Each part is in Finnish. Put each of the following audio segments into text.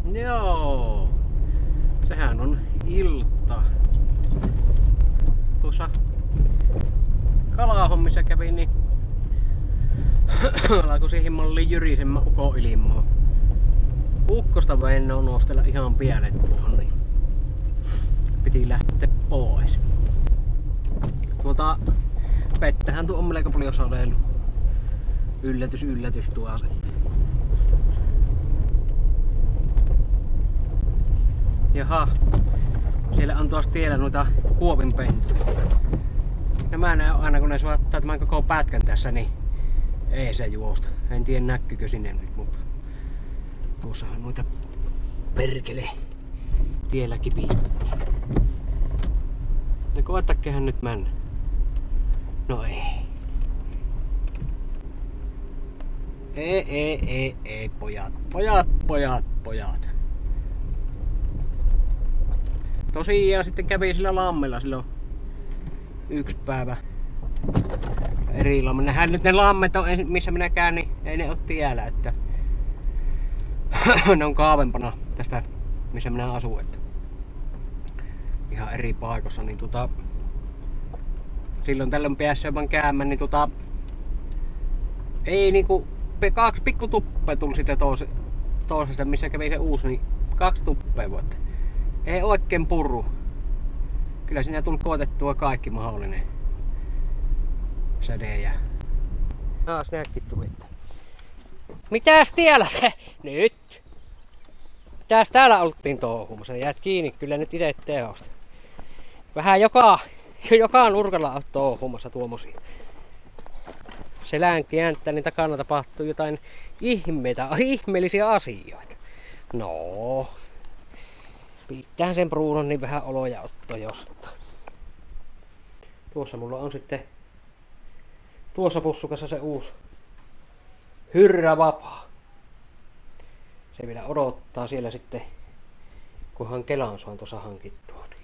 Joo. Sehän on ilta. Tuossa kalahommissa kävin, niin alkoi siihen malliin jyrisemmä ukonilmaa. Ukkosta vain nostella ihan pienet tuohon, niin piti lähteä pois. Vettähän tuo on melko paljon sadellut. Yllätys tuossa. Jaha, siellä on tuossa tiellä noita kuovinpentuja. No mä näen aina kun ne saattaa tämän koko pätkän tässä, niin ei se juosta. En tiedä näkyykö sinne nyt, mutta tuossahan noita perkele tiellä kipittää. No koettakehän nyt mennä. No ei. Ei, pojat. Tosiaan sitten kävi sillä lammella silloin yksi päivä eri lammen. Nähdään nyt ne lammet on, missä minä käyn, niin ei ne oo tiellä, että ne on kaavempana tästä missä minä asun, että ihan eri paikoissa, niin silloin tällöin päässä vaan käymään, niin ei niinku 2 pikku tuppea tuli siitä toisesta, missä kävi se uusi, niin 2 tuppea vuotta. Ei oikein purru. Kyllä siinä tuli koetettua kaikki mahdollinen säde ja taas näkki tuli. Mitäs tiellä se nyt? Mitäs täällä oltiin touhumassa? Jäät kiinni kyllä nyt ite teosta. Vähän joka nurkalla on touhumassa tuommoisia. Selän kääntää, niin takana tapahtuu jotain ihmeellisiä asioita. No. Pitäähän sen Brunon niin vähän oloja ottaa jostain. Tuossa mulla on sitten tuossa pussukassa se uusi Hyrrä Vapaa. Se vielä odottaa siellä sitten, kunhan Kelan saan tuossa hankittua. Niin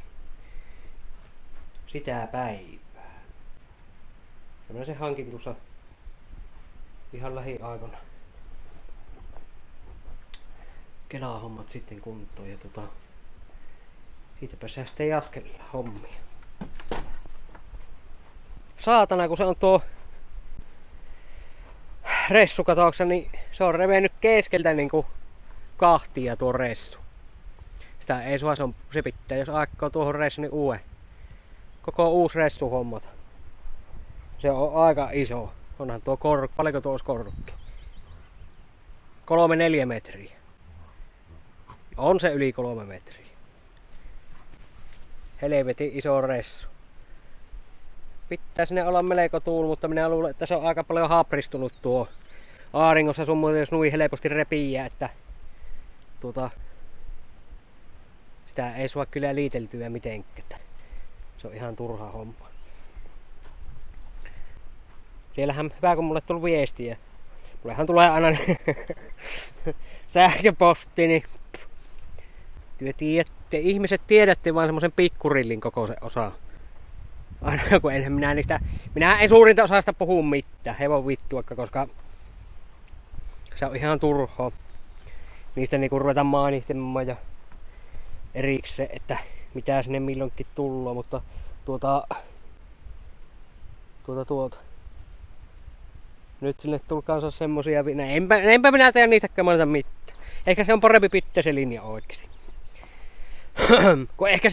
sitä päivää. Ja minä sen hankin tuossa ihan lähiaikana. Kelan hommat sitten kuntoon ja siitäpä se sitten jatkella hommia. Saatana, kun se on tuo ressu katauksessa, niin se on revennyt keskeltä niinku kahtia tuo ressu. Sitä ei sua, se pitää, jos aikaa tuohon ressu, niin koko uusi ressu hommata. Se on aika iso. Onhan tuo paljonko tuo olisi korkki? 3-4 metriä. On se yli 3 metriä. Helvetin iso ressu. Pitää sinne olla melko tuuli, mutta minä luulen, että se on aika paljon hapristunut tuo aaringossa sun muuta, jos nui helposti repiää, että sitä ei saa kyllä liiteltyä mitenkään. Se on ihan turha homma. Siellähän hyvä, kun mulle tuli viestiä. Mullehan tulee aina sähköposti, niin ihmiset tiedätte vaan semmosen pikkurillin kokoisen osa. Aina kun enhän minä en suurinta osasta puhu mitään, hevon vittuakka, koska se on ihan turhaa. Niistä niinku ruvetaan mainitsemaan ja erikseen, että mitä sinne milloinkin tulloo, mutta nyt sinne tuli kanssa semmosia, enpä minä tiedä niistäkään mainita mitään. Ehkä se on parempi pitää se linja oikeesti. Kun ehkä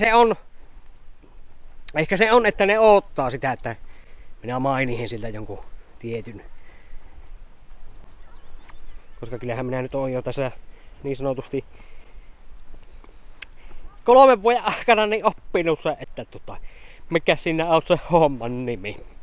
se on, että ne odottaa sitä, että minä mainihin siltä jonkun tietyn. Koska kyllähän minä nyt oon jo tässä niin sanotusti 3 vuoden aikana niin oppinut se, että mikä siinä on se homman nimi.